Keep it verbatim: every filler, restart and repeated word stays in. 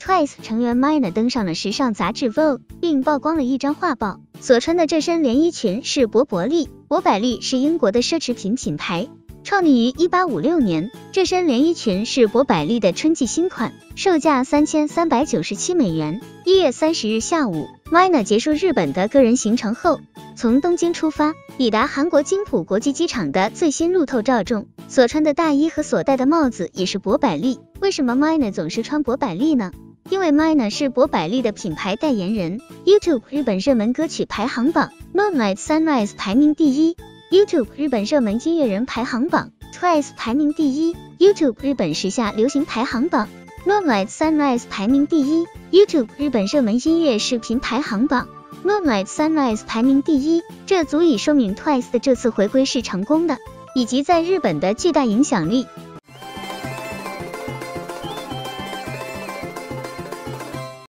Twice 成员 Mina 登上了时尚杂志 Vogue， 并曝光了一张画报，所穿的这身连衣裙是博柏利。博柏利是英国的奢侈品品牌，创立于一八五六年。这身连衣裙是博柏利的春季新款，售价三千三百九十七美元。一月三十日下午 ，Mina 结束日本的个人行程后，从东京出发，抵达韩国金浦国际机场的最新路透照中，所穿的大衣和所戴的帽子也是博柏利。为什么 Mina 总是穿博柏利呢？因为 Mina 是博柏利的品牌代言人。YouTube 日本热门歌曲排行榜 Moonlight Sunrise 排名第一。YouTube 日本热门音乐人排行榜 Twice 排名第一。YouTube 日本时下流行排行榜 Moonlight Sunrise 排名第一。YouTube 日本热门音乐视频排行榜 Moonlight Sunrise 排名第一。这足以说明 Twice 的这次回归是成功的，以及在日本的巨大影响力。